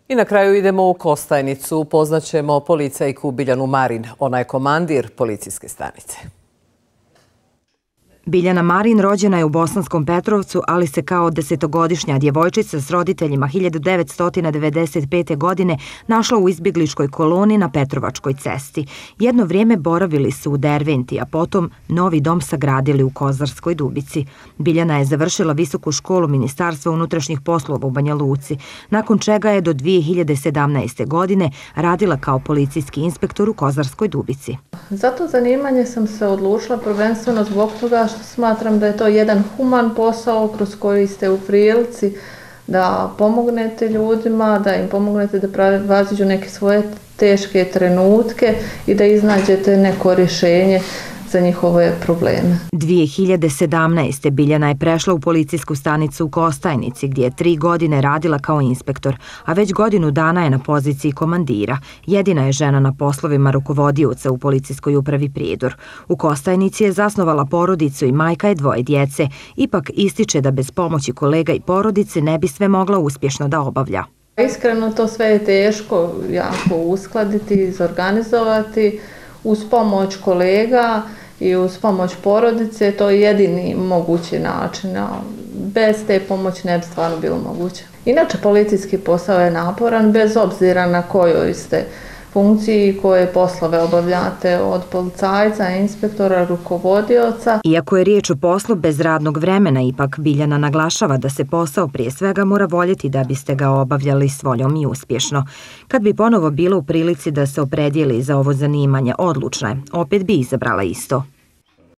I na kraju idemo u Kostajnicu. Upoznaćemo policajku Biljanu Marin. Ona je komandir policijske stanice. Biljana Marin rođena je u Bosanskom Petrovcu, ali se kao 10-godišnja djevojčica s roditeljima 1995. godine našla u izbjegličkoj koloni na Petrovačkoj cesti. Jedno vrijeme boravili su u Derventi, a potom novi dom sagradili u Kozarskoj Dubici. Biljana je završila visoku školu Ministarstva unutrašnjih poslova u Banja Luci, nakon čega je do 2017. godine radila kao policijski inspektor u Kozarskoj Dubici. Za to zanimanje sam se odlučila prvenstveno zbog toga što smatram da je to jedan human posao kroz koji ste u prilici da pomognete ljudima, da im pomognete da prevaziđu neke svoje teške trenutke i da iznađete neko rješenje za njihove probleme. 2017. Biljana je prešla u policijsku stanicu u Kostajnici, gdje je 3 godine radila kao inspektor, a već godinu dana je na poziciji komandira. Jedina je žena na poslovima rukovodioca u policijskoj upravi Prijedor. U Kostajnici je zasnovala porodicu i majka je 2 djece. Ipak ističe da bez pomoći kolega i porodice ne bi sve mogla uspješno da obavlja. Iskreno to sve je teško jako uskladiti, izorganizovati. Uz pomoć kolega i uz pomoć porodice to je jedini mogući način. Bez te pomoći ne bi stvarno bilo moguće. Inače, policijski posao je naporan bez obzira na kojoj ste funkciji i koje poslove obavljate, od policajca, inspektora, rukovodioca. Iako je riječ o poslu bez radnog vremena, ipak Biljana naglašava da se posao prije svega mora voljeti da biste ga obavljali s voljom i uspješno. Kad bi ponovo bila u prilici da se opredijeli za ovo zanimanje, odlučna je, opet bi izabrala isto.